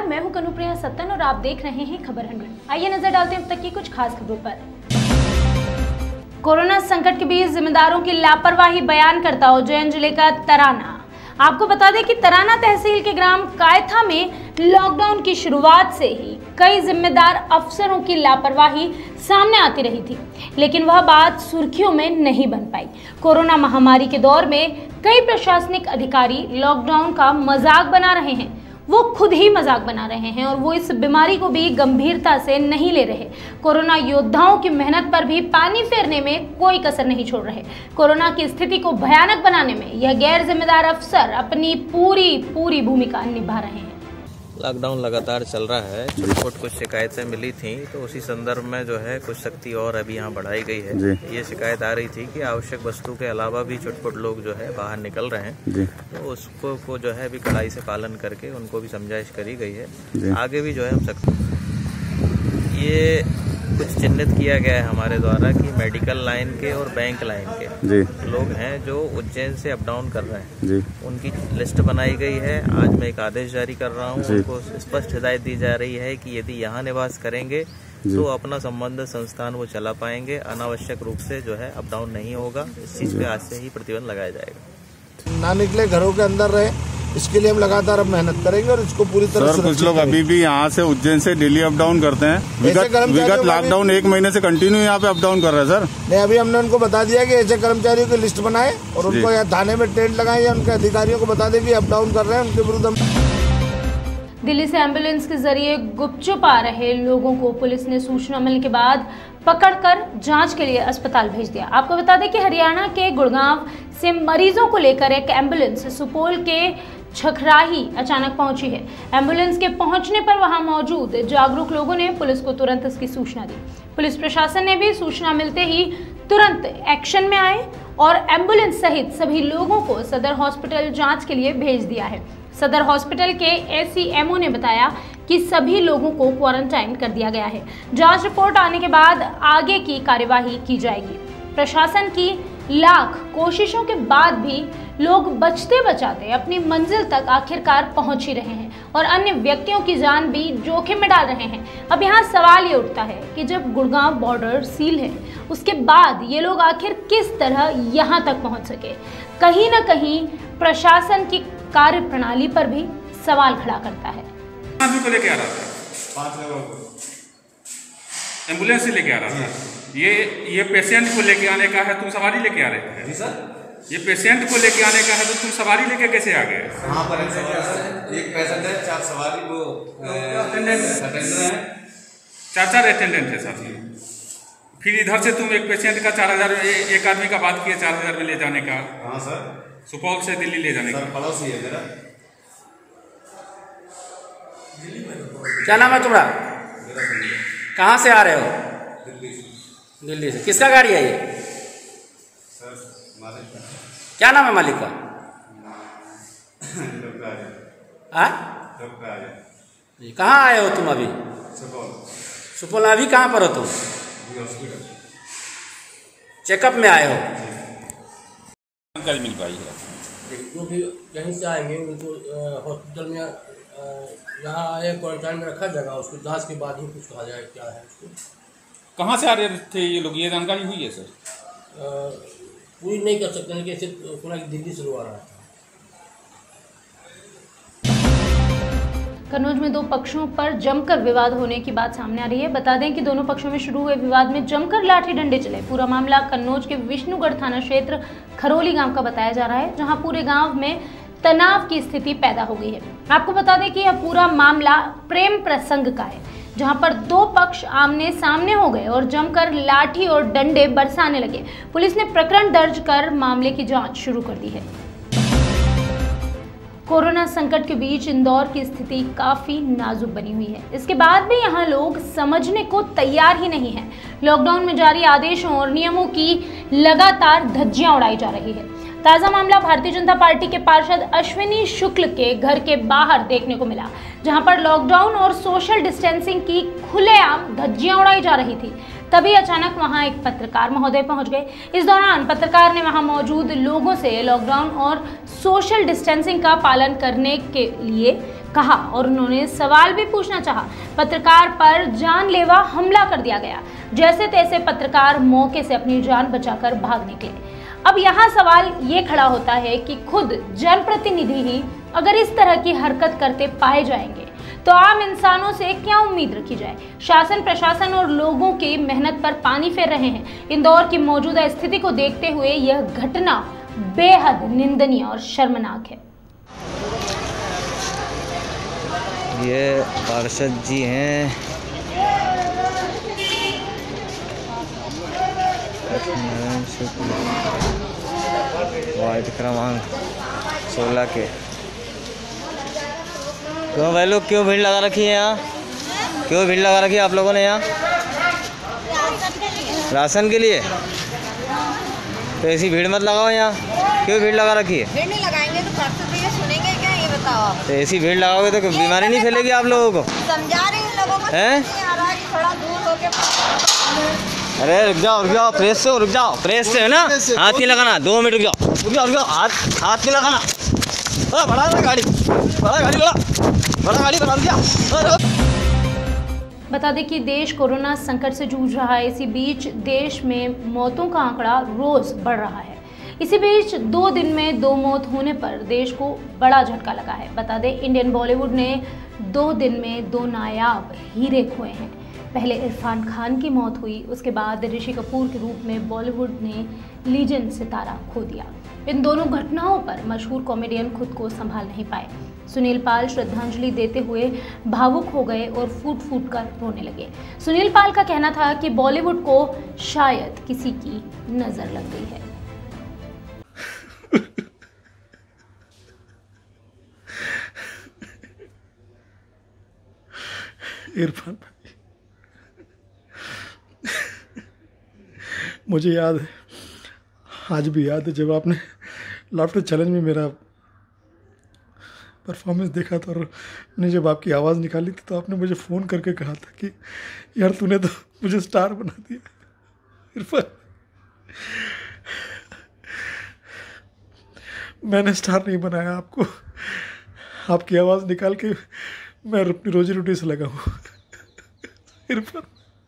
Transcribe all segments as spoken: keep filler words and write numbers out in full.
नमस्कार, मैं हूं कनुप्रिया सत्तन और आप देख रहे हैं खबर हंड्रेड। आइए नजर डालते हैं अब तक की कुछ खास खबरों पर। कोरोना संकट के बीच जिम्मेदारों की लापरवाही बयान करता उज्जैन जिले का तराना। आपको बता दें कि तराना तहसील के ग्राम कायथा में लॉकडाउन की शुरुआत से ही कई जिम्मेदार अफसरों की लापरवाही सामने आती रही थी, लेकिन वह बात सुर्खियों में नहीं बन पाई। कोरोना महामारी के दौर में कई प्रशासनिक अधिकारी लॉकडाउन का मजाक बना रहे हैं। वो खुद ही मजाक बना रहे हैं और वो इस बीमारी को भी गंभीरता से नहीं ले रहे। कोरोना योद्धाओं की मेहनत पर भी पानी फेरने में कोई कसर नहीं छोड़ रहे। कोरोना की स्थिति को भयानक बनाने में यह गैर जिम्मेदार अफसर अपनी पूरी पूरी भूमिका निभा रहे हैं। लॉकडाउन लगातार चल रहा है। छोट कुछ शिकायतें मिली थी तो उसी संदर्भ में जो है कुछ सख्ती और अभी यहाँ बढ़ाई गई है। ये शिकायत आ रही थी कि आवश्यक वस्तु के अलावा भी छुटपुट लोग जो है बाहर निकल रहे हैं जी। तो उसको को जो है अभी कड़ाई से पालन करके उनको भी समझाइश करी गई है। आगे भी जो है हम सख्ती ये कुछ चिन्हित किया गया है हमारे द्वारा कि मेडिकल लाइन के और बैंक लाइन के जी। लोग हैं जो उज्जैन से अप डाउन कर रहे हैं जी। उनकी लिस्ट बनाई गई है। आज मैं एक आदेश जारी कर रहा हूँ। उनको स्पष्ट हिदायत दी जा रही है कि यदि यहाँ निवास करेंगे तो अपना संबंधित संस्थान वो चला पाएंगे। अनावश्यक रूप से जो है अप डाउन नहीं होगा। इस चीज पे आज से ही प्रतिबंध लगाया जाएगा। ना निकले, घरों के अंदर रहे, इसके लिए हम लगातार अब मेहनत करेंगे और इसको पूरी तरह से। कुछ लोग अभी भी यहाँ से उज्जैन से डेली अप डाउन करते हैं। विगत विगत लॉकडाउन एक महीने से कंटिन्यू यहाँ पे अप डाउन कर रहे हैं सर। नहीं, अभी हमने उनको बता दिया कि ऐसे कर्मचारियों की लिस्ट बनाए और उनको या थाने में टेंट लगाए या उनके अधिकारियों को बता दें कि अप डाउन कर रहे हैं, उनके विरुद्ध हम। दिल्ली से एम्बुलेंस के जरिए गुपचुप आ रहे लोगों को पुलिस ने सूचना मिलने के बाद पकड़कर जांच के लिए अस्पताल भेज दिया। आपको बता दें कि हरियाणा के गुड़गांव से मरीजों को लेकर एक एम्बुलेंस सुपौल के छखराही अचानक पहुंची है। एम्बुलेंस के पहुंचने पर वहां मौजूद जागरूक लोगों ने पुलिस को तुरंत इसकी सूचना दी। पुलिस प्रशासन ने भी सूचना मिलते ही तुरंत एक्शन में आए और एम्बुलेंस सहित सभी लोगों को सदर हॉस्पिटल जांच के लिए भेज दिया है। सदर हॉस्पिटल के एसीएमओ ने बताया कि सभी लोगों को क्वारंटाइन कर दिया गया है। जांच रिपोर्ट आने के बाद आगे की कार्यवाही की जाएगी। प्रशासन की लाख कोशिशों के बाद भी लोग बचते बचाते अपनी मंजिल तक आखिरकार पहुंच ही रहे हैं और अन्य व्यक्तियों की जान भी जोखिम में डाल रहे हैं। अब यहाँ सवाल ये उठता है कि जब गुड़गांव बॉर्डर सील है, उसके बाद ये लोग आखिर किस तरह यहाँ तक पहुँच सके। कहीं ना कहीं प्रशासन की कार्य प्रणाली पर भी सवाल खड़ा करता है। आदमी को लेके आ रहा था, पांच लोगों को एम्बुलेंस से लेके आ रहा था। ये ये पेशेंट को लेके आने का है, तुम सवारी लेके आ रहे थे जी सर। ये पेशेंट को लेके आने का है तो तुम सवारी लेके कैसे आ गए? हाँ पर एक पेशेंट है, चार सवारी, वो अटेंडेंट है, चार चार अटेंडेंट है साथ में। फिर इधर से तुम एक पेशेंट का चार हजार एक आदमी का बात किए चार हजार में ले जाने का। हाँ सर, सुपौल से दिल्ली ले जाने का। पड़ोसी है मेरा। क्या नाम है तुम्हारा? कहाँ से आ रहे हो? दिल्ली से। दिल्ली से। किसका गाड़ी है ये? सर मालिक का। क्या नाम है मालिक का? हाँ? कहाँ आए हो तुम अभी? सुपौल। सुपौल अभी कहाँ पर हो तुम? हॉस्पिटल। चेकअप में आए हो? जानकारी मिल पाई है। जो भी यहीं से आएंगे उनको हॉस्पिटल में यहाँ आए, क्वारंटाइन में रखा जाएगा। उसको जांच के बाद ही कुछ कहा जाए क्या है उसको। कहाँ से आ रहे थे ये लोग, ये जानकारी हुई है सर? पूरी नहीं कर सकते, लेकिन ऐसे सुना कि दिल्ली से लोग आ रहा था। कन्नौज में दो पक्षों पर जमकर विवाद होने की बात सामने आ रही है। बता दें कि दोनों पक्षों में शुरू हुए विवाद में जमकर लाठी डंडे चले। पूरा मामला कन्नौज के विष्णुगढ़ थाना क्षेत्र खरोली गांव का बताया जा रहा है, जहां पूरे गांव में तनाव की स्थिति पैदा हो गई है। आपको बता दें कि यह पूरा मामला प्रेम प्रसंग का है, जहां पर दो पक्ष आमने सामने हो गए और जमकर लाठी और डंडे बरसाने लगे। पुलिस ने प्रकरण दर्ज कर मामले की जांच शुरू कर दी है। कोरोना संकट के बीच इंदौर की स्थिति काफी नाजुक बनी हुई है। इसके बाद भी यहाँ लोग समझने को तैयार ही नहीं है। लॉकडाउन में जारी आदेशों और नियमों की लगातार धज्जियां उड़ाई जा रही है। ताजा मामला भारतीय जनता पार्टी के पार्षद अश्विनी शुक्ल के घर के बाहर देखने को मिला, जहां पर लॉकडाउन और सोशल डिस्टेंसिंग की खुलेआम धज्जियां उड़ाई जा रही थी। तभी अचानक वहां एक पत्रकार महोदय पहुंच गए। इस दौरान पत्रकार ने वहां मौजूद लोगों से लॉकडाउन और सोशल डिस्टेंसिंग का पालन करने के लिए कहा और उन्होंने सवाल भी पूछना चाहा। पत्रकार पर जानलेवा हमला कर दिया गया। जैसे तैसे पत्रकार मौके से अपनी जान बचाकर भाग निकले। अब यहाँ सवाल ये खड़ा होता है कि खुद जनप्रतिनिधि ही अगर इस तरह की हरकत करते पाए जाएंगे तो आम इंसानों से क्या उम्मीद रखी जाए। शासन प्रशासन और लोगों की मेहनत पर पानी फेर रहे हैं। इंदौर की मौजूदा स्थिति को देखते हुए यह घटना बेहद निंदनीय और शर्मनाक है। ये पार्षद जी हैं, वार्ड क्रमांक सोलह के। क्यों भाई लोग क्यों भीड़ लगा रखी है यहाँ? क्यों भीड़ लगा रखी है आप लोगों ने यहाँ? राशन के लिए? तो ऐसी भीड़ मत लगाओ यहाँ। क्यों भीड़ लगा रखी है? भीड़ नहीं लगाएंगे तो पार्षद भैया सुनेंगे क्या, ये बताओ आप। तो ऐसी भीड़ लगाओगे तो बीमारी नहीं फैलेगी आप लोगों को? समझा रहे हैं लोगों को, हैं? थोड़ा दूर होके। अरे रुक जाओ रुक जाओ, प्रेस से रुक जाओ, प्रेस से है ना, हाथ नहीं लगाना। दो मिनट रुक जाओ रुक जाओ रुक जाओ, हाथ हाथ नहीं लगाना। बड़ा बड़ा गाड़ी बड़ा गाड़ी बड़ा बड़ा गाड़ी बना दिया। बता दें कि देश कोरोना संकट से जूझ रहा है। इसी बीच देश में मौतों का आंकड़ा रोज बढ़ रहा है। इसी बीच दो दिन में दो मौत होने पर देश को बड़ा झटका लगा है। बता दें इंडियन बॉलीवुड ने दो दिन में दो नायाब हीरे खोए हैं। पहले इरफान खान की मौत हुई, उसके बाद ऋषि कपूर के रूप में बॉलीवुड ने लीजेंड सितारा खो दिया। इन दोनों घटनाओं पर मशहूर कॉमेडियन खुद को संभाल नहीं पाए। सुनील पाल श्रद्धांजलि देते हुए भावुक हो गए और फूट फूट कर रोने लगे। सुनील पाल का कहना था कि बॉलीवुड को शायद किसी की नजर लग गई है। इरफान भाई, मुझे याद है, आज भी याद है, जब आपने लाफ्टर चैलेंज में मेरा परफॉर्मेंस देखा था और मैंने जब आपकी आवाज़ निकाली थी तो आपने मुझे फ़ोन करके कहा था कि यार तूने तो मुझे स्टार बना दिया। इरफान, मैंने स्टार नहीं बनाया आपको, आपकी आवाज़ निकाल के मैं अपनी रोजी रोटी से लगा हूँ। इरफान,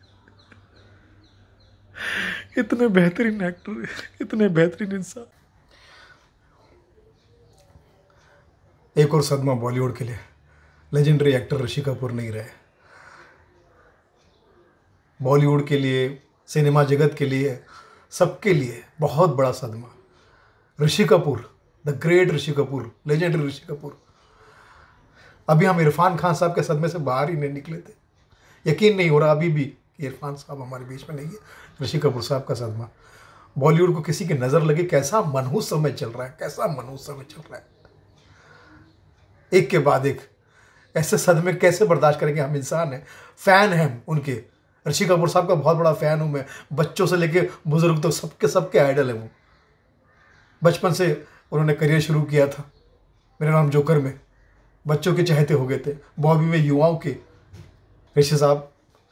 इतने बेहतरीन एक्टर, इतने बेहतरीन इंसान। एक और सदमा बॉलीवुड के लिए, लेजेंडरी एक्टर ऋषि कपूर नहीं रहे। बॉलीवुड के लिए, सिनेमा जगत के लिए, सबके लिए बहुत बड़ा सदमा। Rishi Kapoor, the great Rishi Kapoor, legendary Rishi Kapoor. अभी हम इरफान खान साहब के सदमे से बाहर ही नहीं निकले थे। यकीन नहीं हो रहा अभी भी कि इरफान साहब हमारे बीच में नहीं है। ऋषि कपूर साहब का सदमा, बॉलीवुड को किसी की नज़र लगे। कैसा मनहूस समय चल रहा है, कैसा मनहूस समय चल रहा है। एक के बाद एक ऐसे सदमे कैसे बर्दाश्त करेंगे? हम इंसान हैं, फ़ैन हैं उनके। ऋषि कपूर साहब का बहुत बड़ा फ़ैन हूँ मैं, बच्चों से लेके बुजुर्ग तक सबके सबके आइडल हैं वो। बचपन से उन्होंने करियर शुरू किया था मेरा नाम जोकर में, बच्चों के चहेते हो गए थे, बॉबी में युवाओं के। ऋषि साहब,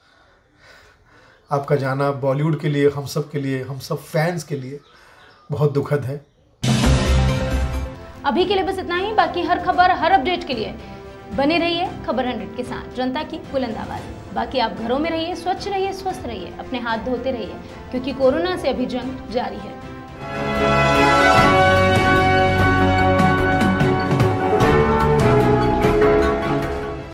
आपका जाना बॉलीवुड के लिए, हम सब के लिए, हम सब फैंस के लिए बहुत दुखद है। अभी के लिए बस इतना ही। बाकी हर खबर, हर अपडेट के लिए बने रहिए खबर हंड्रेड के साथ, जनता की बुलंद आवाज। बाकी आप घरों में रहिए, स्वच्छ रहिए, स्वस्थ रहिए, अपने हाथ धोते रहिए, क्योंकि कोरोना से अभी जंग जारी है।